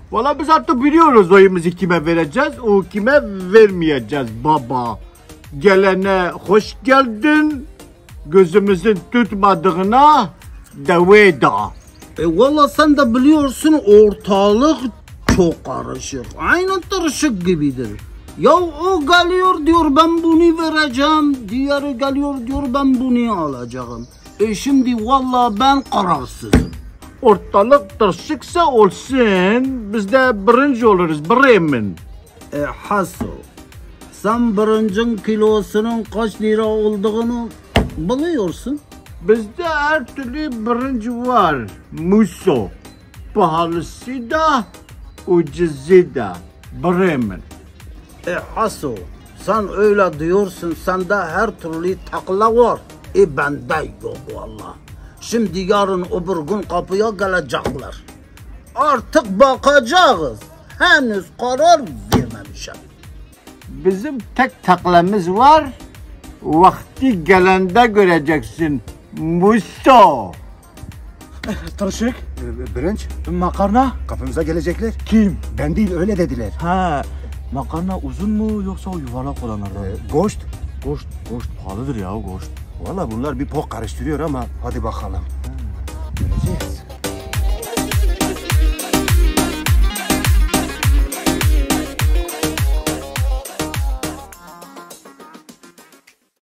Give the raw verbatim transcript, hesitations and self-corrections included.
Valla biz artık biliyoruz oyumuzu kime vereceğiz, o kime vermeyeceğiz baba. Gelene hoş geldin, gözümüzün tutmadığına deveda. E valla sen de biliyorsun ortalık çok karışık. Aynen tırışık gibidir. Ya o geliyor diyor ben bunu vereceğim. Diğeri geliyor diyor ben bunu alacağım. E şimdi valla ben kararsızım. Ortalık tırışıksa olsun, biz de birinci oluruz Bremen. E Haso, sen birincin kilosunun kaç lira olduğunu biliyorsun. Bizde her türlü birinci var. Muso. Pahalısı da, ucuzu da. Bremen. E Haso, sen öyle diyorsun, sende her türlü takla var. E bende yok valla. Şimdi yarın öbür gün kapıya gelecekler. Artık bakacağız. Henüz karar vermemişim. Bizim tek taklamız var. Vakti gelende göreceksin. Muso. Tırışık, Ee, Birinç, makarna. kapımıza gelecekler. Kim? Ben değil, öyle dediler. Ha, makarna uzun mu yoksa o yuvarlak olanlardan? Ee, Goşt. Goşt, goşt pahalıdır ya o goşt. Valla bunlar bir pok karıştırıyor ama hadi bakalım. Göreceğiz.